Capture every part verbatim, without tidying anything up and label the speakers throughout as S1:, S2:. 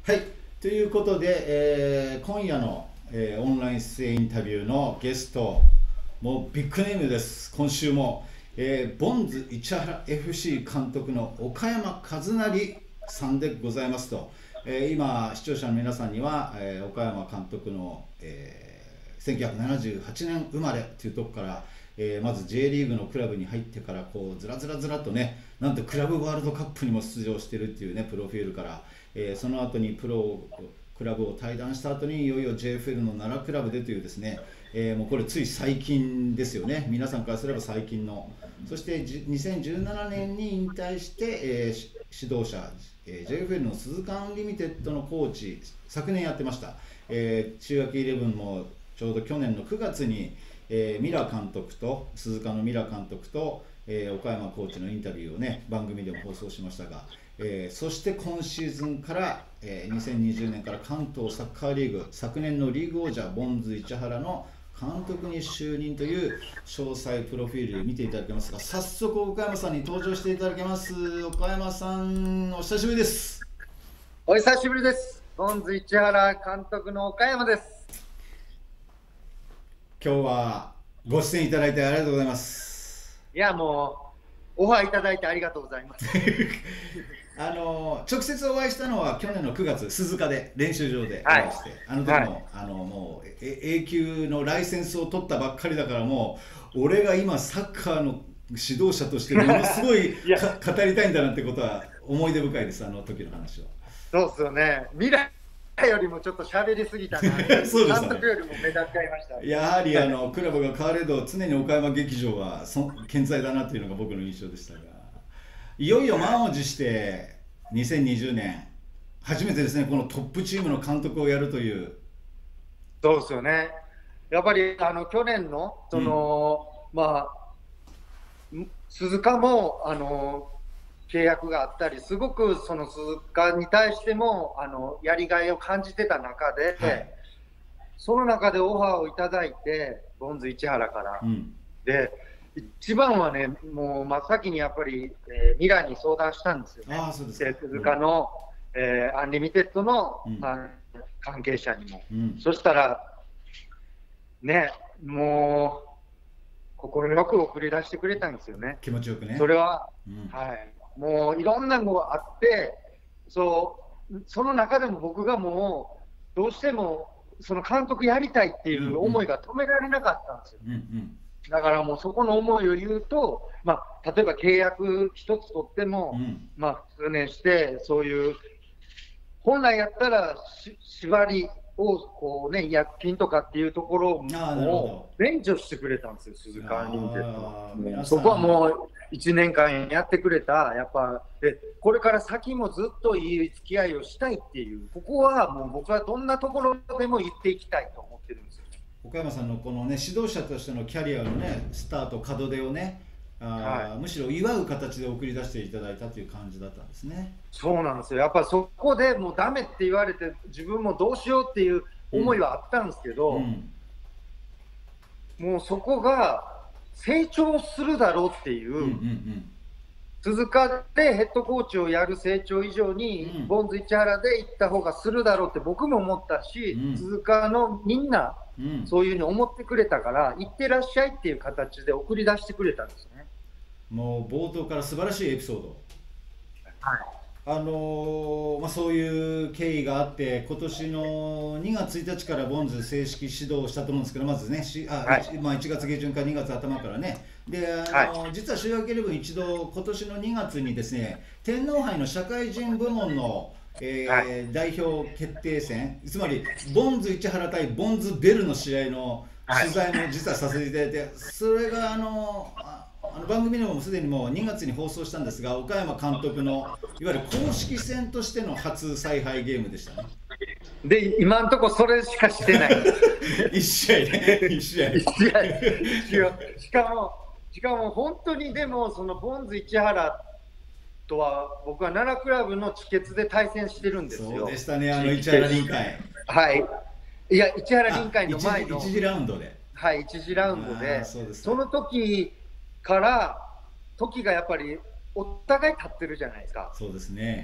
S1: はい、ということで、えー今夜の、えーオンライン出演インタビューのゲスト、もうビッグネームです、今週も、えーボンズ市原 エフシー 監督の岡山和成さんでございますと、えー今、視聴者の皆さんには、えー岡山監督の、えーせんきゅうひゃくななじゅうはちねん生まれというところから、えーまず J リーグのクラブに入ってからこうずらずらずらっとね、なんとクラブワールドカップにも出場しているっていうね、プロフィールから、えーその後にプロクラブを退団した後にいよいよ ジェイエフエル の奈良クラブでというですね、えーもうこれつい最近ですよね、皆さんからすれば最近の。そしてじにせんじゅうななねんに引退して、えーし指導者、えー ジェイエフエル の鈴鹿アンリミテッドのコーチ昨年やってました、えー中学イレブンもちょうど去年のくがつに、えーミラ監督と鈴鹿のミラ監督と、えー岡山コーチのインタビューをね番組でも放送しましたが、えーそして今シーズンから、えーにせんにじゅうねんから関東サッカーリーグ昨年のリーグ王者ボンズ市原の監督に就任という詳細プロフィール見ていただけますが、早速岡山さんに登場していただけます。岡山さん、お久しぶりです。
S2: お久しぶりです。ボンズ市原監督の岡山です。
S1: 今日はご出演いただいてありがとうございます。
S2: いや、もうオファーいただいてありがとうございます。
S1: あの直接お会いしたのは去年のくがつ、鈴鹿で練習場でお会いして、はい、あの時も、はい、あのもうえ永久のライセンスを取ったばっかりだから、もう俺が今サッカーの指導者としてものすごいい語りたいんだなってことは思い出深いです、あの時の話は。
S2: そうですよね、未来よりもちょっと喋りすぎたなそうです、ね、監督よりも目立っちゃいました。
S1: やはりあのクラブが変われど常に岡山劇場はそ健在だなというのが僕の印象でしたが、いよいよ満を持してにせんにじゅうねん初めてですね、このトップチームの監督をやるという。
S2: そうですよね、やっぱりあの去年のその、うん、まあ鈴鹿もあの契約があったり、すごくその鈴鹿に対してもあのやりがいを感じてた中で、はい、その中でオファーをいただいて、ボンズ市原から、うん、で一番はね、もう真っ先にやっぱり、えー、ミラに相談したんですよね。
S1: あ、そうですか。
S2: 鈴鹿の、うん、えー、アンリミテッドの、うん、まあ、関係者にも、うん、そしたらね、もう快く送り出してくれたんですよね。
S1: 気持ちよくね。
S2: それは、うん、はい、もういろんなのがあって、そうその中でも僕がもうどうしてもその監督やりたいっていう思いが止められなかったんですよ。うんうん、だからもうそこの思いを言うと、まあ、例えば契約一つ取っても、うん、まあ、数年してそういう本来やったらし縛りをこう、ね、医薬品とかっていうところを免除してくれたんですよ、鈴鹿アンリミテッドは。そこはもういちねんかんやってくれた、やっぱでこれから先もずっといい付き合いをしたいっていう、ここはもう僕はどんなところでも言っていきたいと思ってるんですよね。
S1: 岡山さんのこのね、指導者としてのキャリアのね、スタート、門出をね、あ、はい、むしろ祝う形で送り出していただいたという感じだったんですね。
S2: そうなんですよ、やっぱそこでもうダメって言われて、自分もどうしようっていう思いはあったんですけど、うんうん、もうそこが成長するだろうっていう、うんうんうん、鈴鹿でヘッドコーチをやる成長以上に、うん、ボンズ市原で行った方がするだろうって僕も思ったし、うん、鈴鹿のみんな、うん、そういうふうに思ってくれたから、行ってらっしゃいっていう形で送り出してくれたんですね。
S1: もう冒頭から素晴らしいエピソード、
S2: はい、
S1: あのーまあ、そういう経緯があって、今年のにがつついたちからボンズ正式始動したと思うんですけど、まずね、しあ、はい、まあ、いちがつげじゅんかにがつあたまからね、で、あのーはい、実は修学イレブン一度、今年のにがつにですね、天皇杯の社会人部門の、えーはい、代表決定戦、つまりボンズ市原対ボンズベルの試合の取材も実はさせていただいて、それがあのーあの番組でもすでにもうにがつに放送したんですが、岡山監督のいわゆる公式戦としての初采配ゲームでしたね。
S2: で、今のところそれしかしてない
S1: いち試合ね、いち試合。いち試
S2: 合しかも、しかも本当にでも、そのボンズ市原とは、僕は奈良クラブの地決で対戦してるんですよ。
S1: そうでしたね、あの市原臨海。
S2: はい。いや、市原臨海の前の。
S1: いち次ラウンドで。
S2: はい、いち次ラウンドで。そ, その時から時がやっぱりお互い立ってるじゃないですか。
S1: そうですね。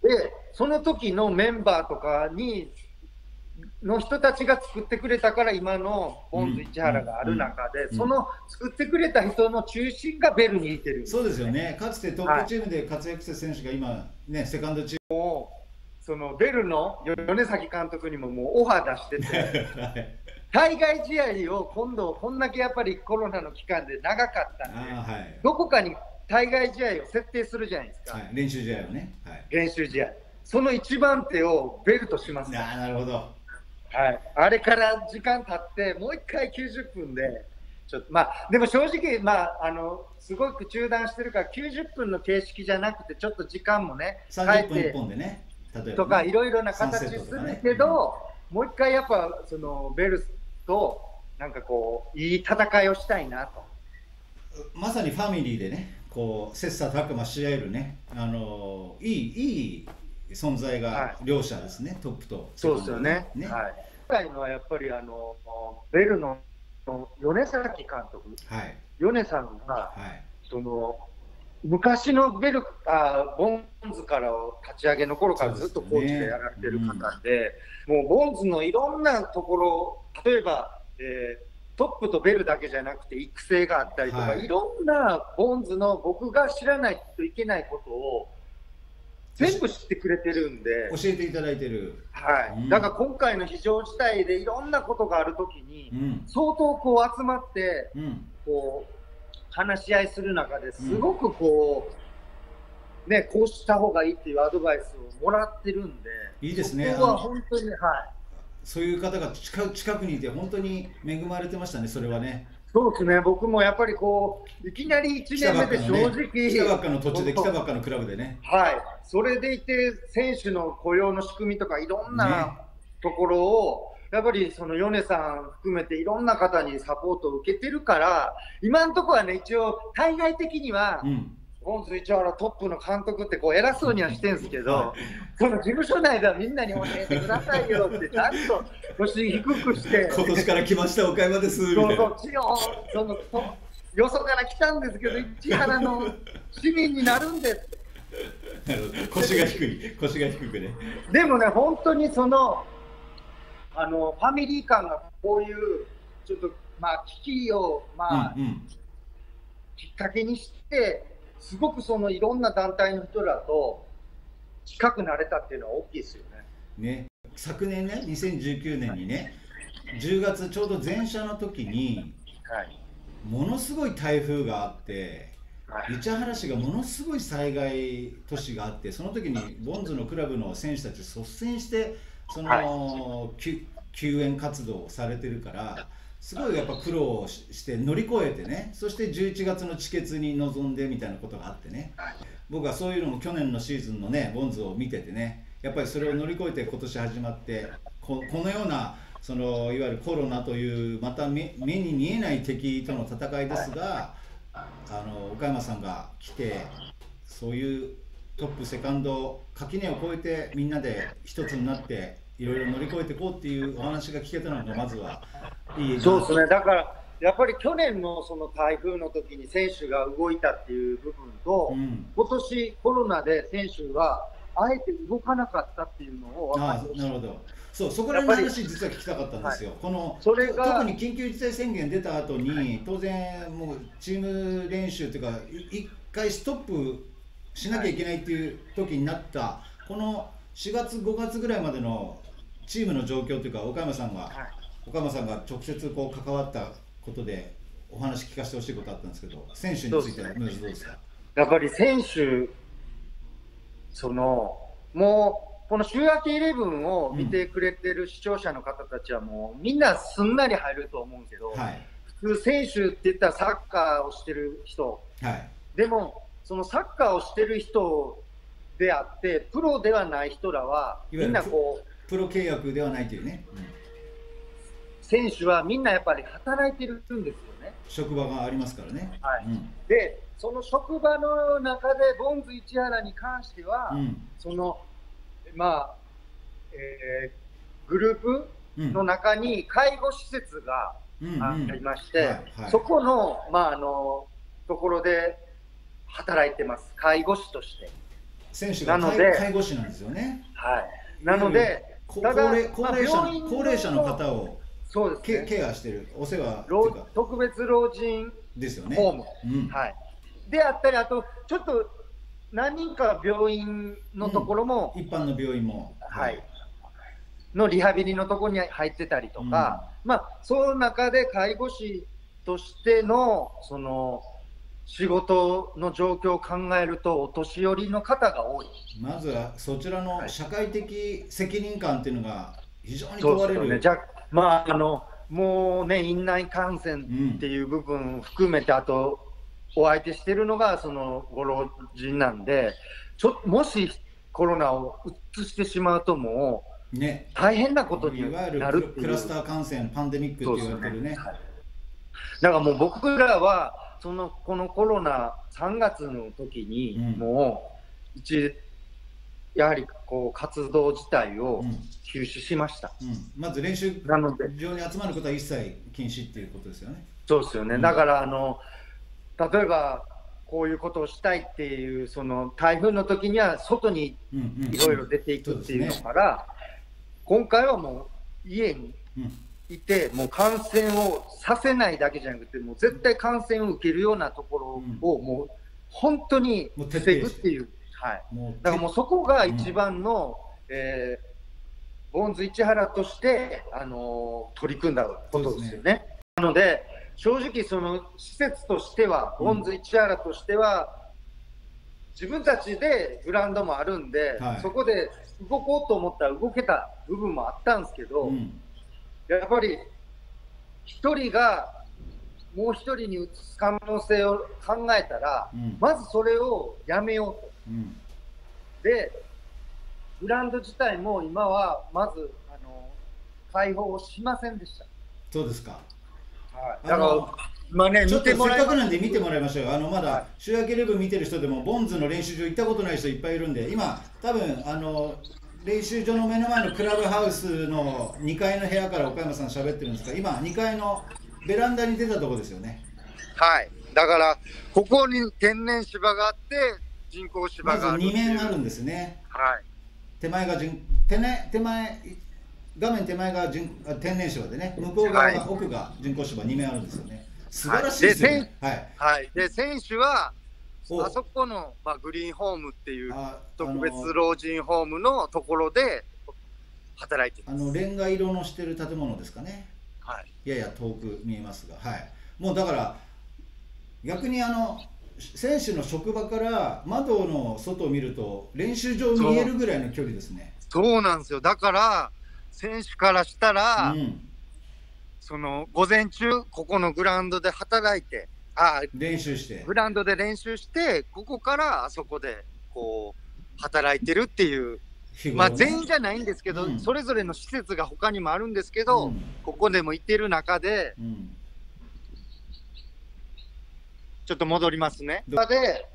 S2: で、その時のメンバーとかに、の人たちが作ってくれたから今のボンズ市原がある中で、その作ってくれた人の中心がベルにいてる、
S1: そうですよね。かつてトップチームで活躍した選手が今ね、セカンドチーム
S2: もうそのベルの米崎監督にももうオファー出してて、
S1: はい、
S2: 対外試合を今度こんだけやっぱりコロナの期間で長かったんで、
S1: あ、はい、
S2: どこかに対外試合を設定するじゃないですか、
S1: はい、練習試合をね、はい、
S2: 練習試合、その一番手をベルとします。
S1: あ、なるほど、
S2: はい、あれから時間経ってもう一回きゅうじゅっぷんでちょっと、まあ、でも正直、まあ、あのすごく中断してるからきゅうじゅっぷんの形式じゃなくてちょっと時間もね
S1: さんじゅっぷんいっぽんでね、例えばね
S2: とかいろいろな形するけど、
S1: ね、
S2: うん、もう一回やっぱそのベルとなんかこういい戦いをしたいなと。
S1: まさにファミリーでね、こう切磋琢磨し合えるね、あのいいいい存在が両者ですね、はい、トップと
S2: セカンド。そうですよね。ね、はい、今回のはやっぱりあのベルの米崎監督、はい、米さんが、はい、その昔のベルあボンズからを立ち上げの頃からずっとコーチでやられてる方で、うん、もうボンズのいろんなところ、例えば、えー、トップとベルだけじゃなくて育成があったりとか、はい、いろんなボンズの僕が知らないといけないことを全部知ってくれてるんで、
S1: 教えていただいてる、
S2: はい、うん、だから今回の非常事態でいろんなことがあるときに、うん、相当こう集まって、うん、こう話し合いする中ですごくこう、うん、ね、こうした方がいいっていうアドバイスをもらってるんで、
S1: いいですね。
S2: そこは本当に、はい、
S1: そういう方が近近くにいて本当に恵まれてましたね、それはね。
S2: そうですね、僕もやっぱりこういきなりいちねんめで正直
S1: 来たばっかの土地で来たばっかのクラブでね、
S2: はい、それでいて選手の雇用の仕組みとかいろんなところを、ね、やっぱりその米さん含めていろんな方にサポートを受けてるから、今のところはね、一応対外的には、うん、ボンズ市原トップの監督ってこう偉そうにはしてるんですけど、はい、その事務所内ではみんなに教えてくださいよってちゃんと腰低くして
S1: 今年から来ました岡山ですみたいな、
S2: そうそうそのよそから来たんですけど市原の市民になるんです
S1: 腰が低い腰が低くね。
S2: でもね、本当にそのあのファミリー感がこういうちょっとまあ危機をまあ、うんうん、きっかけにしてすごくそのいろんな団体の人らと近くなれたっていうのは大きいですよね。
S1: ね、昨年ね、にせんじゅうきゅうねんにね、じゅうがつちょうど前社の時に、はい、ものすごい台風があって、はい、市原市がものすごい災害都市があって、その時にボンズのクラブの選手たち率先してその、はい、救援活動をされてるから。すごいやっぱ苦労して乗り越えてね、そしてじゅういちがつの地決に臨んでみたいなことがあってね、僕はそういうのも去年のシーズンのねボンズを見ててね、やっぱりそれを乗り越えて今年始まって、こ, このようなそのいわゆるコロナというまた 目, 目に見えない敵との戦いですが、あの岡山さんが来て、そういうトップセカンド垣根を越えてみんなで一つになっていろいろ乗り越えていこうっていうお話が聞けたのがまずはいい。
S2: そうですね、だからやっぱり去年のその台風の時に選手が動いたっていう部分と、うん、今年コロナで選手があえて動かなかったっていうのを分かりました。
S1: なるほど、そう、そこら辺の話実は聞きたかったんですよ。はい、このそれが特に緊急事態宣言出た後に当然もうチーム練習というか一回ストップしなきゃいけないっていう時になった、はい、このしがつごがつぐらいまでのチームの状況というか、岡山さんが、はい、岡山さんが直接こう関わったことでお話聞かせてほしいことあったんですけど、選手についてはどうですか？
S2: やっぱり選手、そのもうこの週明けイレブンを見てくれてる視聴者の方たちはもうみんなすんなり入ると思うんですけど、はい、普通選手って言ったらサッカーをしてる人、はい、でもそのサッカーをしてる人であってプロではない人らはみんなこう
S1: プロ契約ではないというね、うん、
S2: 選手はみんなやっぱり働いてるんですよね。
S1: 職場がありますからね。
S2: はい、うん、でその職場の中でボンズ市原に関しては、うん、そのまあ、えー、グループの中に介護施設がありまして、そこの、まあ、あのところで働いてます、介護士として。
S1: 選手が
S2: なので
S1: 介護士なんですよね。
S2: はい、なので、
S1: こ
S2: ただ
S1: 高齢高齢者
S2: まあ病院の
S1: 高齢者の方を
S2: そうです
S1: ケ
S2: ね、
S1: ケアしてる、お世話っていう
S2: 老
S1: か
S2: 特別老人
S1: ですよね。
S2: ホーム、
S1: うん
S2: はい、であったり、あとちょっと何人か病院のところも、
S1: うん一般の病院も、
S2: はいのリハビリのところに入ってたりとか、まあ、その中で介護士としてのその仕事の状況を考えると、お年寄りの方が多い。
S1: まずはそちらの社会的責任感っていうのが非常に
S2: そう
S1: 問われる。
S2: ですよね。じゃあ、まあ、あのもうね、院内感染っていう部分含めて、あとお相手してるのがそのご老人なんで、ちょもしコロナを移してしまうと、もう
S1: ね、
S2: 大変なことに
S1: いわゆ
S2: なるっていう。
S1: るクラスター感染、パンデミックって言われてるね。
S2: はい、だからもう僕らはそのこのコロナさんがつの時にもう一、やはりこう活動自体を休止しました、
S1: うんうん、まず練習
S2: なので
S1: 場に集まることは一切禁止っていうことですよね。
S2: そうですよね、うん、だからあの例えばこういうことをしたいっていう、その台風の時には外にいろいろ出ていくっていうのから、今回はもう家にいて、もう感染をさせないだけじゃなくて、もう絶対感染を受けるようなところをもう本当に防ぐっていう、はい、だからもうそこが一番の、うんえー、ボンズ市原として、あのー、取り組んだことですよね。なので正直その施設としては、ボンズ市原としては、自分たちでグラウンドもあるんで、はい、そこで動こうと思ったら動けた部分もあったんですけど、うん、やっぱりひとりがもうひとりに移す可能性を考えたら、うん、まずそれをやめようと、うん、でグラウンド自体も今はまずあの開放しませんでした。
S1: そうですか。
S2: はい、だからまあね、
S1: ちょっとせっかくなんで見てもらいましょうよ。あのまだ週明けレブン見てる人でもボンズの練習場行ったことない人いっぱいいるんで、今多分あの練習場の目の前のクラブハウスのにかいの部屋から岡山さん喋ってるんですが、今にかいのベランダに出たところですよね。
S2: はい、だからここに天然芝があって人工芝がある。
S1: まずに面あるんですね。
S2: はい、
S1: 手前が人手,、ね、手前画面手前が人天然芝でね、向こう側が、はい、奥が人工芝に面あるんですよね。素晴らしいですよね。
S2: はい、はい、で選手はあそこの、まあ、グリーンホームっていう特別老人ホームのところで働いてます。
S1: あのレンガ色のしてる建物ですかね。
S2: はい、
S1: やや遠く見えますが、はい、もうだから逆にあの選手の職場から窓の外を見ると練習場見えるぐらいの距離ですね。
S2: そうなんですよ。だから選手からしたら、うん、その午前中ここのグラウンドで働いて、あ
S1: 練習して
S2: グラウンドで練習して、ここからあそこでこう働いてるっていう、ね、まあ全員じゃないんですけど、うん、それぞれの施設が他にもあるんですけど、うん、ここでも行ってる中で、うん、ちょっと戻りますね。で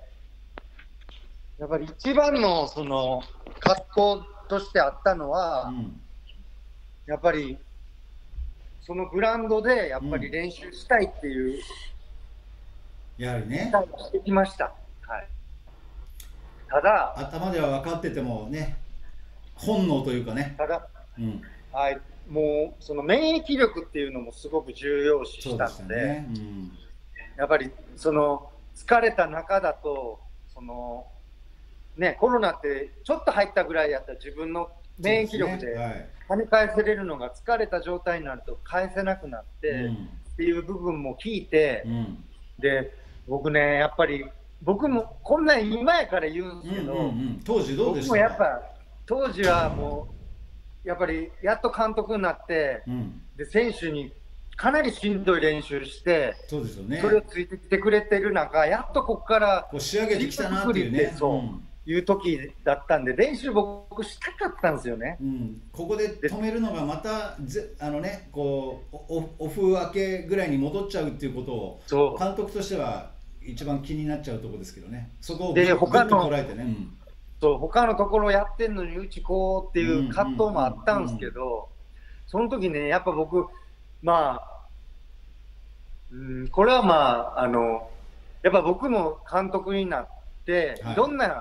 S2: やっぱり一番のその葛藤としてあったのは、うん、やっぱりそのグラウンドでやっぱり練習したいっていう、
S1: うん、やはりね
S2: してきました、はい、ただ
S1: 頭では分かっててもね、本能というかね、
S2: ただ、うんはい、もうその免疫力っていうのもすごく重要視したの で, で、ねうん、やっぱりその疲れた中だとそのね、コロナってちょっと入ったぐらいやったら自分の免疫力で跳ね返せれるのが、疲れた状態になると返せなくなって、うん、っていう部分も聞いて、うん、で僕ねやっぱり僕もこんなに今やから言うんですけど、うんうんうん、
S1: 当時どうでしたか？
S2: 僕もやっぱ当時はもうやっぱりやっと監督になって、うん、で選手にかなりしんどい練習して、
S1: そうですよね、
S2: それをついてきてくれてる中、やっとここから
S1: こう仕上げてきたなっていうね、
S2: そういう時だったんで、練習僕したかったんですよね、
S1: うん、ここで止めるのがまたぜあのねこうオオフ明けぐらいに戻っちゃうっていうことを監督としては一番気になっちゃうところですけどね、そこをぐっと捉えてね、うん、
S2: そう他のところやってんのにうちこうっていう葛藤もあったんですけど、その時ねやっぱ僕まあ、うん、これはまああのやっぱ僕も監督になって、はい、いろんな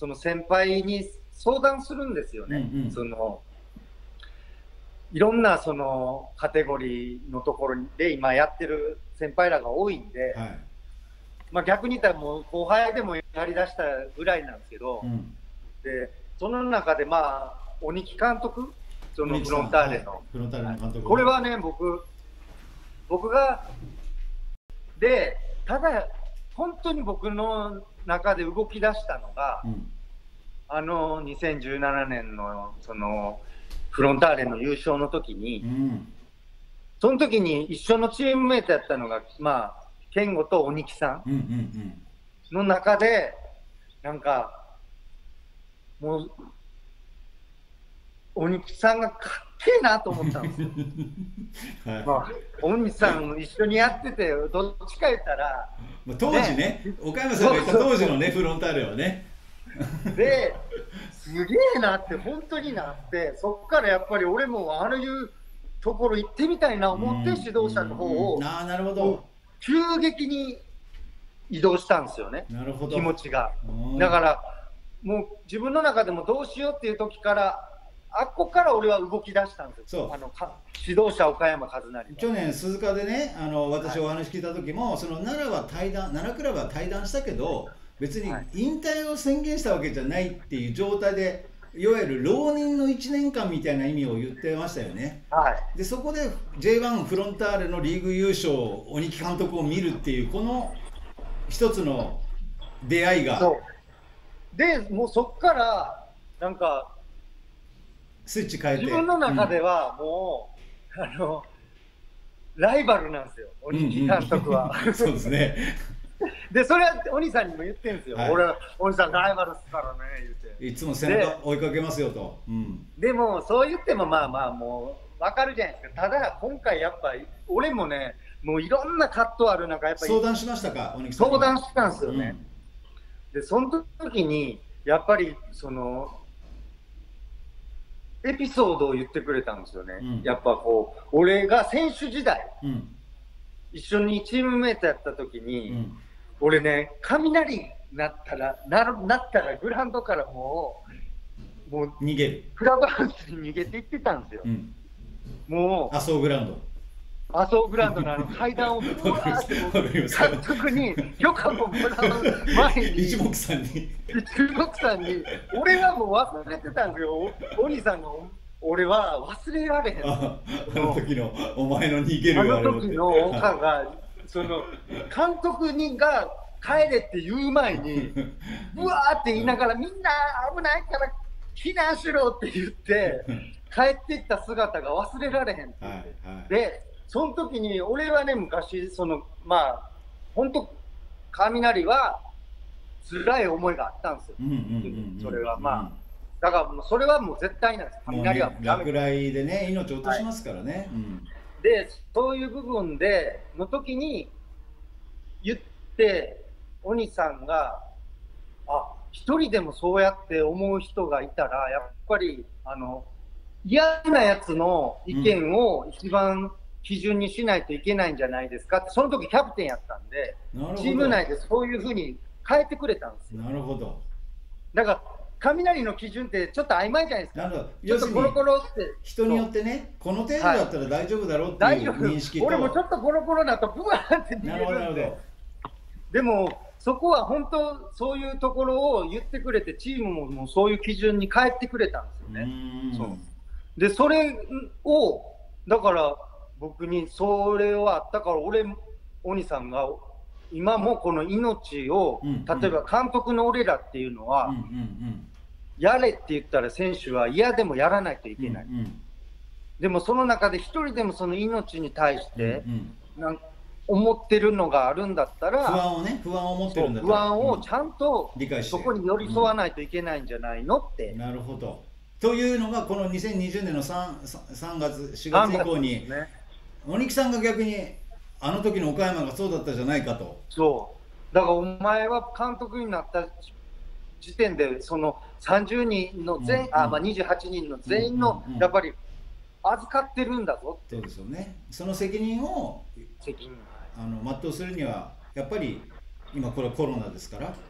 S2: その先輩に相談するんですよね。
S1: うんうん、
S2: そのいろんなそのカテゴリーのところで今やってる先輩らが多いんで、はい、まあ逆に言ったらもう後輩でもやりだしたぐらいなんですけど、うん、でその中でまあ鬼木監督、そのフロンターレの、
S1: フロンターレの監督、
S2: これはね、僕僕がでただ本当に僕の中で動き出したのが、うん、あのにせんじゅうななねんのそのフロンターレの優勝の時に、うん、その時に一緒のチームメイトやったのが、まあ、健吾と鬼木さんの中で、なんか、もう、鬼木さんがかっけえなと思ったんですよ。はい、まあ、鬼木さん一緒にやってて、どっちか言ったら、
S1: 当時ね、ね岡山さんが言った当時のね、フロンターレはね。
S2: で、すげえなって本当になって、そこからやっぱり俺もああいうところ行ってみたいな思って指導者の方を、
S1: あ、なるほど、
S2: 急激に移動したんですよね。
S1: なるほど、
S2: 気持ちが。だからもう自分の中でもどうしようっていう時から、あっこから俺は動き出したんですよ。あのか指導者岡山和成。
S1: 去年鈴鹿でね、あの私お話聞いた時も、はい、その奈良は退団、奈良クラブは退団したけど、別に引退を宣言したわけじゃないっていう状態で、いわゆる浪人のいちねんかんみたいな意味を言ってましたよね。
S2: はい、
S1: でそこで ジェイワン フロンターレのリーグ優勝、鬼木監督を見るっていう、この一つの出会いが。
S2: そうで、もうそこからなんか
S1: スイッチ変えて、
S2: 自分の中ではもう、うん、あのライバルなんですよ、鬼木監督は。
S1: うんうん、そうですね。
S2: で、それは鬼さんにも言ってるんですよ。はい、俺は鬼さんライバルっすからね、言って。
S1: いつも背中追いかけますよと。うん、
S2: でも、そう言ってもまあまあもう分かるじゃないですか。ただ、今回やっぱり、俺もね、もういろんな葛藤ある中、やっぱり。
S1: 相談しましたか、鬼木さん。
S2: 相談したんですよね。うん、で、その時に、やっぱり、その、エピソードを言ってくれたんですよね。うん、やっぱこう、俺が選手時代、うん、一緒にチームメイトやった時に、うん、俺ね、雷になったら、な、なったらグラウンドからもう、もう
S1: 逃げる。
S2: クラブハウスに逃げていってたんですよ。うん、もう、
S1: 麻生グラウンド。
S2: 麻生グラウンドのあの階段をぶわーって監督に許可をもらう前に
S1: 一目散に
S2: 一目散に俺はもう忘れてたんですよ。鬼さんの俺は忘れられへん。
S1: あの時のお前の逃げる
S2: あの時の岡がその監督にが帰れって言う前にぶわーって言いながらみんな危ないから避難しろって言って帰っていった姿が忘れられへんって言って、はいはい、でその時に俺はね、昔そのまあ本当雷は辛い思いがあったんですよ。それはまあだからもうそれはもう絶対なんです。雷はもう、
S1: ね、落雷でね命を落としますからね。はい、うん、
S2: でそういう部分での時に言って鬼さんがあ一人でもそうやって思う人がいたらやっぱりあの嫌なやつの意見を一番、うん基準にしないといけないんじゃないですかって、その時キャプテンやったんで、チーム内でそういうふうに変えてくれたんですよ。
S1: なるほど。
S2: だから、雷の基準ってちょっと曖昧じゃないですか。
S1: なるほど。
S2: ちょっとコロコロって。
S1: 人によってね、この程度だったら大丈夫だろうっていう認識と、
S2: はい、俺もちょっとコロコロだと、ブワーって逃げるんで。でも、そこは本当、そういうところを言ってくれて、チームももうそういう基準に変えてくれたんですよね。そうで、それを、だから、僕にそれはあったから、俺、鬼さんが今もこの命を、うんうん、例えば監督の俺らっていうのは、うんうんうん、やれって言ったら選手は嫌でもやらないといけない。うんうん、でもその中で一人でもその命に対して、うんうん、なん思ってるのがあるんだったら、
S1: 不安をね、不安を持ってるんだったら、
S2: 不安をちゃんと、
S1: うん、理解して
S2: そこに寄り添わないといけないんじゃないのって。
S1: うん、なるほど。というのがこのにせんにじゅうねんの 3, 3月しがつ以降に、鬼木さんが逆にあの時の岡山がそうだったじゃないかと。
S2: そうだからお前は監督になった時点でそのさんじゅうにんの全、うんうん、あまあにじゅうはちにんの全員のやっぱり預かってるんだぞって。
S1: そうですよね。その責任を
S2: 責任
S1: あの全うするにはやっぱり今これコロナですから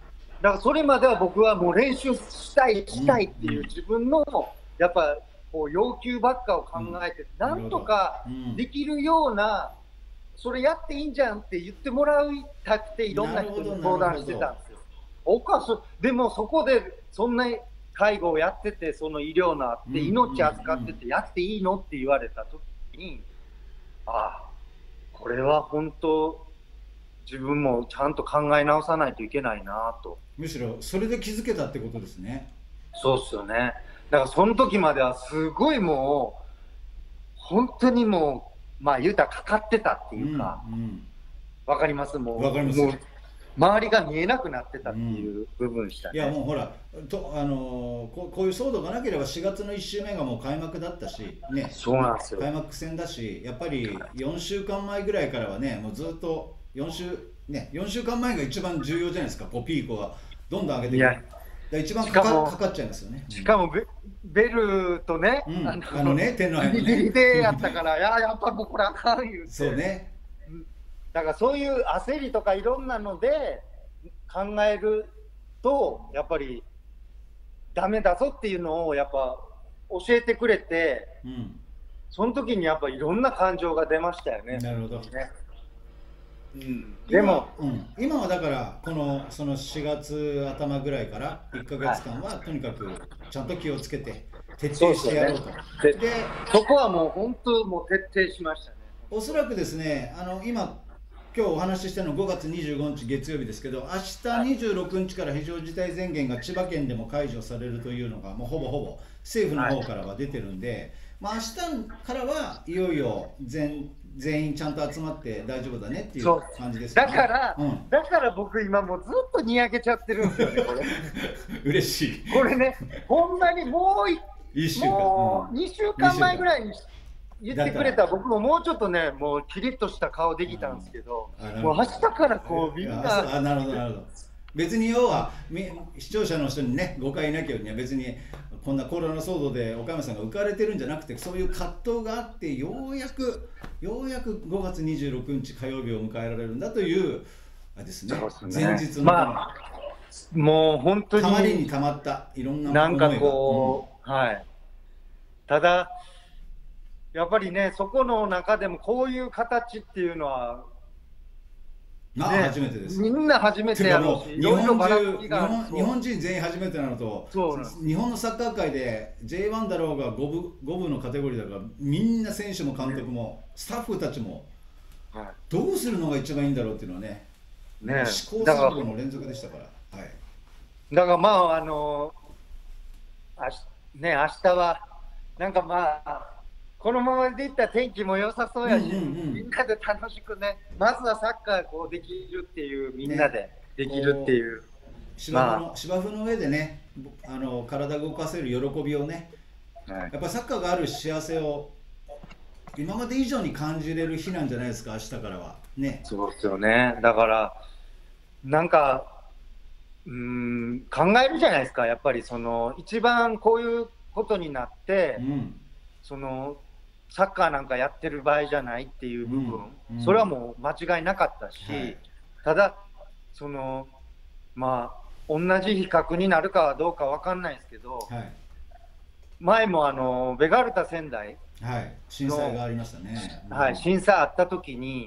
S2: だからそれまでは僕はもう練習したい、したいっていう自分の、やっぱこう要求ばっかを考えて、うん、なんとかできるような、それやっていいんじゃんって言ってもらいたくて、いろんな人に相談してたんですよ。おかしい。でもそこでそんな介護をやってて、その医療のあって、命預かってて、やっていいのって言われたときに、ああ、これは本当、自分もちゃんと考え直さないといけないなと。
S1: むしろそれで気づけたってことですね。
S2: そうっすよね。だからその時まではすごいもう本当にもうまあ言うたらかかってたっていうか、うんうん、わかります？もう、
S1: わかります。
S2: もう周りが見えなくなってたっていう部分でしたね。
S1: うん、いやもうほらと、あのー、こ, こういう騒動がなければしがつのいっ週目がもう開幕だったし、ね、
S2: そうなんですよ。
S1: 開幕戦だし、やっぱりよんしゅうかんまえぐらいからはね、もうずっと4週、ね、よんしゅうかんまえが一番重要じゃないですか、こうピークはどんどん上げていく。いや一番か か, かかっちゃいますよね。
S2: しかも ベ, ベルとね、
S1: うん、あのあのね、天皇杯
S2: ギリギリでやったから、いや、やっぱもうこれあかん言うて。
S1: そうね。
S2: だからそういう焦りとかいろんなので考えると、やっぱりダメだぞっていうのをやっぱ教えてくれて、うん、その時にやっぱいろんな感情が出ましたよね。
S1: なるほど。
S2: ね、うん、でも
S1: 今、うん、今はだからこのそのしがつ頭ぐらいからいっかげつかんはとにかくちゃんと気をつけて徹底してやろうと。
S2: そ う, で, でそこはもう本当もう徹底しましたね。
S1: おそらくですね、あの今今日お話ししたのはごがつにじゅうごにち月曜日ですけど、明日にじゅうろくにちから非常事態宣言が千葉県でも解除されるというのがもうほぼほぼ政府の方からは出てるんで、まあ、明日からはいよいよ 全, 全員ちゃんと集まって大丈夫だねっていう感じですね。
S2: だから、うん、だから僕今もうずっとにやけちゃってるんですよね、これ。
S1: 嬉しい。
S2: これね、ほんまにもういっしゅうかん、もうにしゅうかんまえぐらいに言ってくれたら僕ももうちょっとね、もうキリッとした顔できたんですけど、もう明日からこうみんな。
S1: あ、なるほどなるほど。別に要は視聴者の人にね誤解なきゃには別にこんなコロナ騒動で岡山さんが浮かれてるんじゃなくて、そういう葛藤があってようやくようやくごがつにじゅうろくにち火曜日を迎えられるんだというあれですね。前日の、
S2: まあ、もう本当に
S1: たまりにたまったいろんな思い
S2: がなんかこう、うん、はい。ただやっぱりね、そこの中でもこういう形っていうのは、
S1: ね、初めてです。
S2: みんな初めてやろうし、
S1: 日本中日本、日本人全員初めてなのと、日本のサッカー界で ジェイワン だろうがごぶ、ごぶのカテゴリーだから、みんな選手も監督も、スタッフたちも、どうするのが一番いいんだろうっていうのはね、ね試行錯誤の連続でしたから。はい、
S2: だからまあ、あのあしね、明日は、なんかまあ、このままでいったら天気も良さそうやし、うんうんうん、みんなで楽しくね、まずはサッカーこうできるっていう、みんなでできるっていう。ね、
S1: 芝生の、まあ、芝生の上でね、あの体を動かせる喜びをね、はい、やっぱサッカーがある幸せを今まで以上に感じれる日なんじゃないですか、明日からは。ね。
S2: そうですよね。だから、なんか、うーん、考えるじゃないですか、やっぱりその、一番こういうことになって、うん、その、サッカーなんかやってる場合じゃないっていう部分、うんうん、それはもう間違いなかったし、はい、ただそのまあ同じ比較になるかはどうかわかんないですけど、はい、前もあのベガルタ仙台
S1: の、はい、震災がありましたね、
S2: はい、震災あった時に、うん、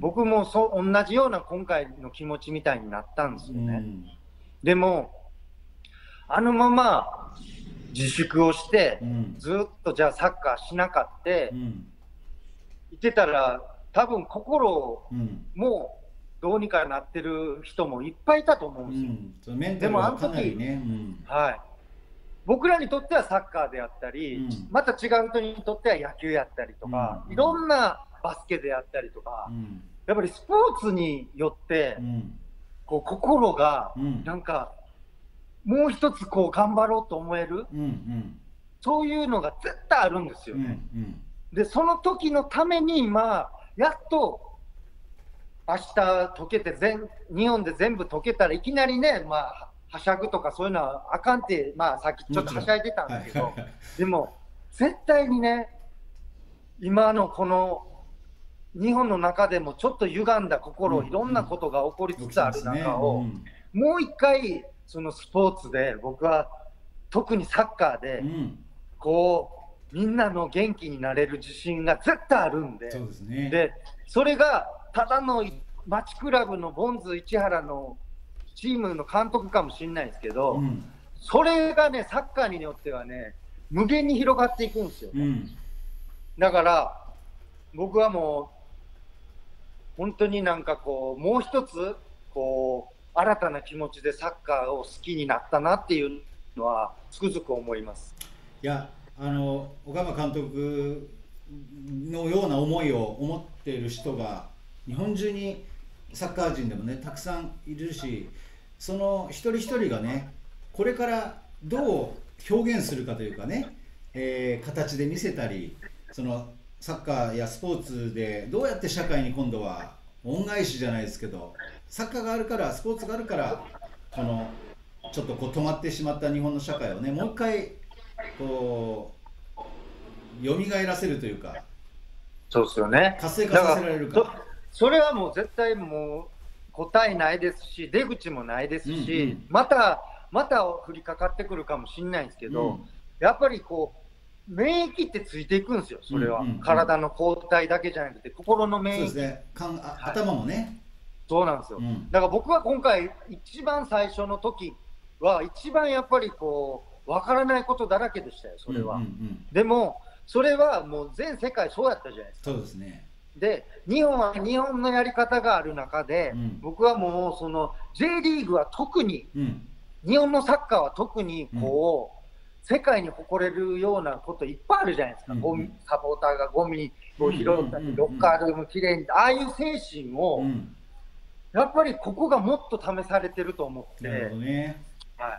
S2: 僕もそ同じような今回の気持ちみたいになったんですよね、うん、でもあのまま自粛をして、うん、ずっとじゃあサッカーしなかって、うん、言ってたら多分心もどうにかなってる人もいっぱいいたと思うんですよ、うん、でもあの時、ね、うん、はい、僕らにとってはサッカーであったり、うん、また違う人にとっては野球やったりとか、うん、いろんなバスケであったりとか、うん、やっぱりスポーツによって、うん、こう心がなんか、もう一つこう頑張ろうと思える、うんうん、そういうのが絶対あるんですよね、うんうん、でその時のために今やっと明日解けて全日本で全部解けたらいきなりね、まあ、はしゃぐとかそういうのはあかんって、まあ、さっきちょっとはしゃいでたんですけど、でも絶対にね、今のこの日本の中でもちょっと歪んだ心、うん、いろんなことが起こりつつある中を、うん、もう一回そのスポーツで僕は特にサッカーで、
S1: うん、
S2: こうみんなの元気になれる自信が絶対あるんで、
S1: そうですね。
S2: でそれがただの町クラブのボンズ市原のチームの監督かもしれないですけど、
S1: うん、
S2: それがねサッカーによってはね無限に広がっていくんですよ、ね、
S1: うん、
S2: だから僕はもう本当になんかこうもう一つこう新たな気持ちでサッカーを好きになったなっていうのはつくづく思います。
S1: いや、あの岡山監督のような思いを持っている人が日本中にサッカー人でもねたくさんいるし、その一人一人がねこれからどう表現するかというかね、えー、形で見せたり、そのサッカーやスポーツでどうやって社会に今度は恩返しじゃないですけど、サッカーがあるからスポーツがあるからこのちょっとこう止まってしまった日本の社会をねもう一回こう蘇らせるというか、
S2: そうですよね、
S1: 活性化させられるか。
S2: そ, それはもう絶対もう答えないですし出口もないですし、うんうん、またまた降りかかってくるかもしれないんですけど、うん、やっぱりこう免疫ってついていくんですよ。それは、うんうんうん、体の抗体だけじゃなくて心の免疫、
S1: そうですね、かんあ、はい、頭もね、
S2: そうなんですよ、うん、だから僕は今回一番最初の時は一番やっぱりこう分からないことだらけでしたよ、それは、うんうんうん、でもそれはもう全世界そうやったじゃないですか。
S1: そうですね。
S2: で日本は日本のやり方がある中で、うん、僕はもうその J リーグは特に、うん、日本のサッカーは特にこう、うん、世界に誇れるようなこといっぱいあるじゃないですか、うんうん、ゴミサポーターがゴミを拾ったり、ロッカールームきれいに、ああいう精神を、うん、やっぱりここがもっと試されてると思って、
S1: なるほどね、
S2: はい、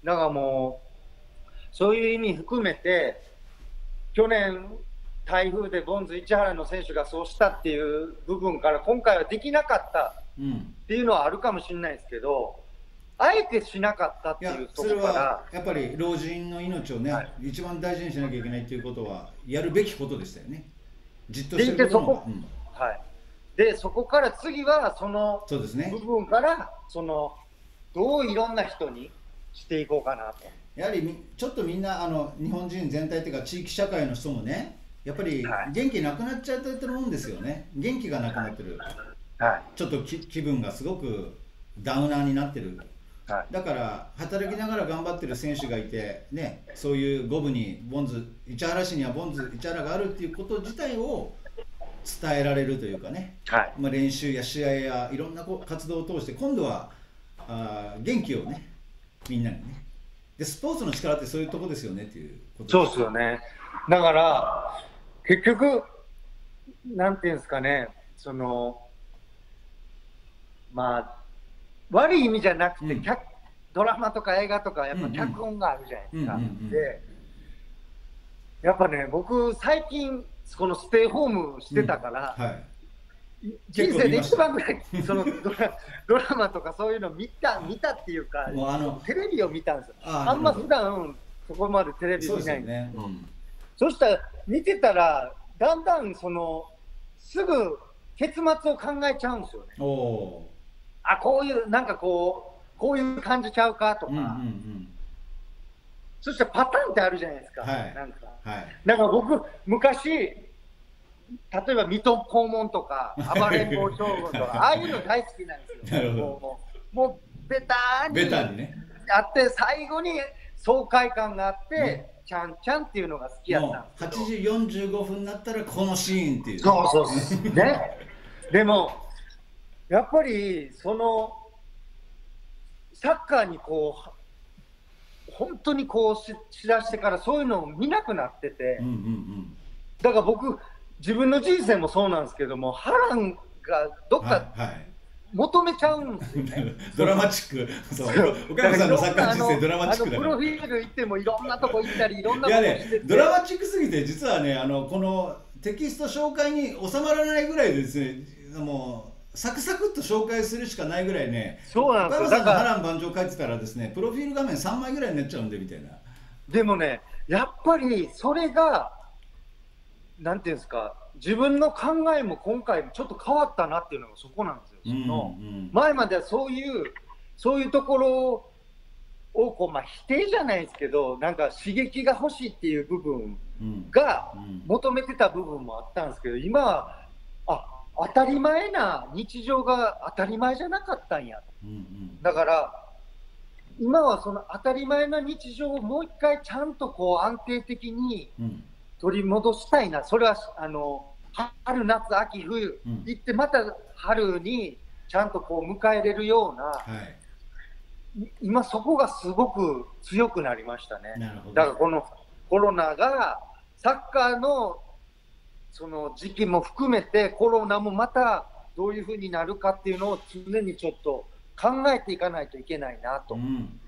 S2: だからもうそういう意味含めて去年台風でボンズ市原の選手がそうしたっていう部分から今回はできなかったっていうのはあるかもしれないですけど、あえてしなかったっていうところから、
S1: それはやっぱり老人の命をね、はい、一番大事にしなきゃいけないということはやるべきことでしたよね。じっとしてることの、うん、
S2: はい、でそこから次はその部分からそのどういろんな人にしていこうかなと。
S1: やはりちょっとみんなあの日本人全体というか地域社会の人もねやっぱり元気なくなっちゃってると思うんですよね。元気がなくなってる、はい、ちょっと気分がすごくダウナーになってる、はい、だから働きながら頑張ってる選手がいて、ね、そういう五分にボンズ市原市にはボンズ市原があるっていうこと自体を伝えられるというかね、はい、まあ、練習や試合やいろんな活動を通して今度はあ元気をねみんなにね、でスポーツの力ってそういうとこですよねっていうこと
S2: です。そうですよね。だから結局なんていうんですかね、そのまあ悪い意味じゃなくて、うん、ドラマとか映画とかやっぱ脚本があるじゃないですか。でやっぱね僕最近このステイホームしてたから、うん、はい、人生で一番ぐらいそのドラ、ドラマとかそういうの見た見たっていうかもうあのテレビを見たんですよ。 あ, あんま普段そこまでテレビ見ないんで、ね、うん、そしたら見てたらだんだんそのすぐ結末を考えちゃうんですよね。おあこういうなんかこうこういう感じちゃうかとか、うんうんうん、そしたらパターンってあるじゃないですか、はい、なんか、はい、だから僕昔例えば水戸黄門とか暴れん坊将軍とかああいうの大好きなんですよ。もうもうベターに
S1: ベタにね
S2: あって最後に爽快感があって、ね、ちゃんちゃんっていうのが好きやったんですけど、
S1: はちじよんじゅうごふんになったらこのシーンっていう、
S2: そうそうそうねでもやっぱりそのサッカーにこう本当にこう し, しだしてからそういうのを見なくなってて、うんうんうん、だから僕自分の人生もそうなんですけども波乱がどっか求めちゃうんですよね、はいはい、
S1: ドラマチックそう岡山さんのサッカー人生ドラマチックだから、
S2: プロフィール行ってもいろんなとこ行ったりいろんな
S1: ことしてて、いやね、ドラマチックすぎて実はねあのこのテキスト紹介に収まらないぐらいですね、もうサクサクっと紹介するしかないぐらいね。
S2: そうなんですよ。
S1: 岡山さんが波乱万丈書いてたらですねプロフィール画面さんまいぐらいになっちゃうんでみたいな。
S2: でもねやっぱりそれがなんていうんですか、自分の考えも今回ちょっと変わったなっていうのがそこなんですよ。その前まではそういうそういうところをこう、まあ、否定じゃないですけど、なんか刺激が欲しいっていう部分
S1: うん
S2: が
S1: うん
S2: 求めてた部分もあったんですけど、今は、あ、当たり前な日常が当たり前じゃなかったんや。
S1: うんうん
S2: だから、今はその当たり前な日常をもう一回ちゃんとこう安定的に
S1: うん
S2: 取り戻したいな。それは、あの、春、夏、秋、冬、
S1: うん
S2: 行ってまた春にちゃんとこう迎えれるような、
S1: はい
S2: 今そこがすごく強くなりましたね。
S1: なるほど
S2: だからこのコロナがサッカーのその時期も含めてコロナもまたどういうふうになるかっていうのを常にちょっと考えていかないといけないなと。
S1: うん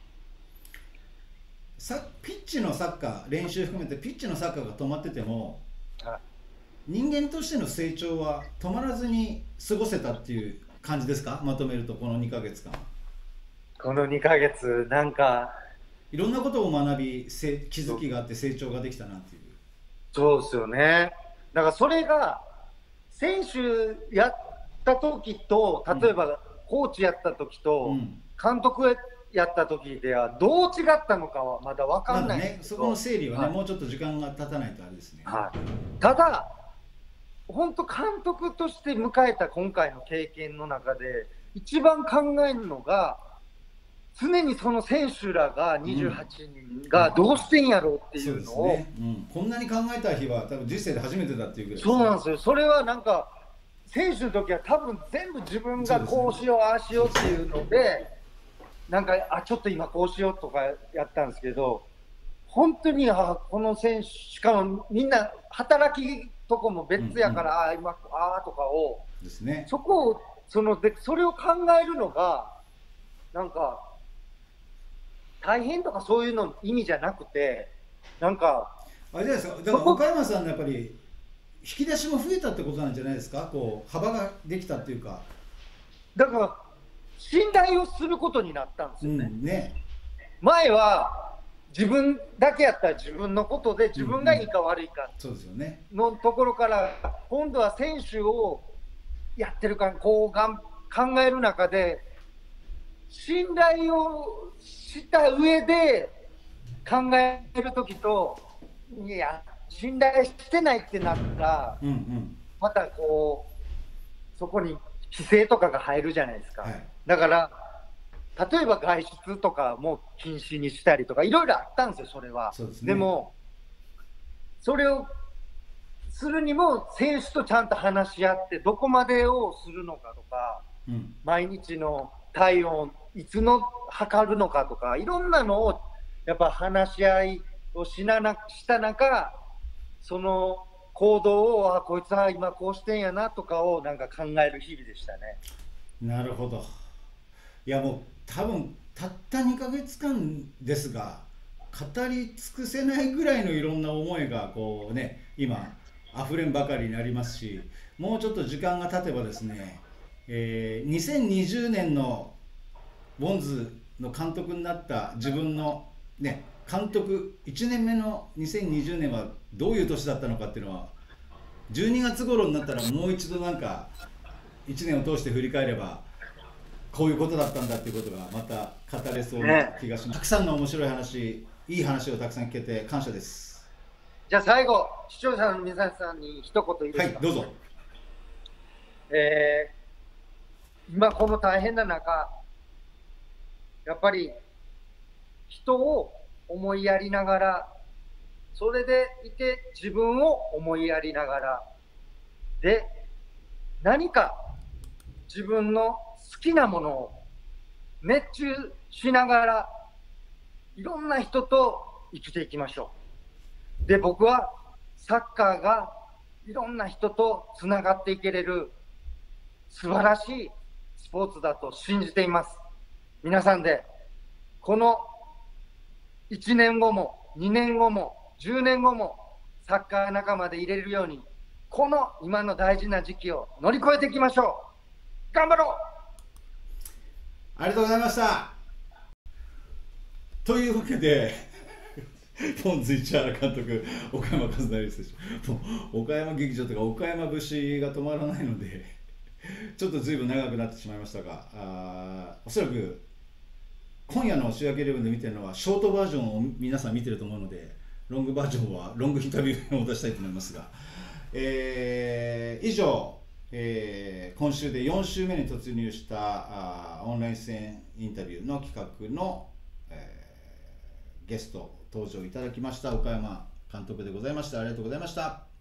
S1: さピッチのサッカー練習含めてピッチのサッカーが止まってても
S2: はい
S1: 人間としての成長は止まらずに過ごせたっていう感じですか？まとめるとこのにかげつかん
S2: このにかげつなんか
S1: いろんなことを学びせ気づきがあって成長ができたなっていう。
S2: そうですよね。だからそれが選手やった時と例えばコーチやった時と
S1: うん
S2: 監督やった時ではどう違ったのかはまだ分かんないんで
S1: まだね、
S2: すけど、
S1: そこの整理はね、
S2: はい
S1: もうちょっと時間が経たないとあれですね。
S2: はい、ただ本当監督として迎えた今回の経験の中で一番考えるのが常にその選手らがにじゅうはちにんがどうしてんやろうっていうのを、
S1: そうですね、うん、こんなに考えた日は多分人生で初めてだっていうぐらい
S2: そうなんですよ。それはなんか選手の時は多分全部自分がこうしよう、ああしようっていうので、なんかあちょっと今こうしようとかやったんですけど、本当にあこの選手しかもみんな働きとこも別やから、
S1: うんうん、
S2: あ今あとかを
S1: ですね。
S2: そこをそのでそれを考えるのがなんか大変とかそういうの意味じゃなくて、なんか
S1: あれじゃないですか。だから岡山さんのやっぱり引き出しも増えたってことなんじゃないですか。こう幅ができたっていうか。
S2: だから信頼をすることになったんですよね。
S1: うんね。
S2: 前は自分だけやったら自分のことで自分がいいか悪いか
S1: そうですよね。
S2: のところから今度は選手をやってるからこうがん考える中で信頼をした上で考えるときと、いや信頼してないってなったら
S1: うんうん
S2: またこうそこに規制とかが入るじゃないですか、
S1: はい、
S2: だから例えば外出とかも禁止にしたりとかいろいろあったんですよ、それは。
S1: そうですね。
S2: でもそれをするにも選手とちゃんと話し合ってどこまでをするのかとか、
S1: うん、
S2: 毎日の体温いつの測るのかとかいろんなのをやっぱ話し合いをしななした中、その行動をあこいつは今こうしてんやなとかをなんか考える日々でしたね。
S1: なるほど。いやもう多分たったにかげつかんですが語り尽くせないぐらいのいろんな思いがこうね今溢れんばかりになりますし、もうちょっと時間が経てばですね、えー、にせんにじゅうねんのボンズの監督になった自分のね監督いちねんめのにせんにじゅうねんはどういう年だったのかっていうのはじゅうにがつ頃になったらもう一度なんかいちねんを通して振り返ればこういうことだったんだっていうことがまた語れそうな気がします、ね、たくさんの面白い話、いい話をたくさん聞けて感謝です。
S2: じゃあ最後視聴者の皆さんに一言いいですか。
S1: はいどうぞ。
S2: えー、今この大変な中やっぱり人を思いやりながら、それでいて自分を思いやりながらで何か自分の好きなものを熱中しながらいろんな人と生きていきましょう。で僕はサッカーがいろんな人とつながっていけれる素晴らしいスポーツだと信じています。皆さんでこのいちねんごもにねんごもじゅうねんごもサッカー仲間でいれるようにこの今の大事な時期を乗り越えていきましょう。頑張ろう。
S1: ありがとうございました。というわけでポンズ市原監督、岡山和成選手、もう岡山劇場とか岡山節が止まらないのでちょっとずいぶん長くなってしまいましたが、あおそらく今夜の週明けイレブンで見てるのはショートバージョンを皆さん見てると思うので、ロングバージョンはロングインタビューを出したいと思いますが、えー以上、えー今週でよん週目に突入したあオンライン出演インタビューの企画の、えーゲスト登場いただきました岡山監督でございました。ありがとうございました。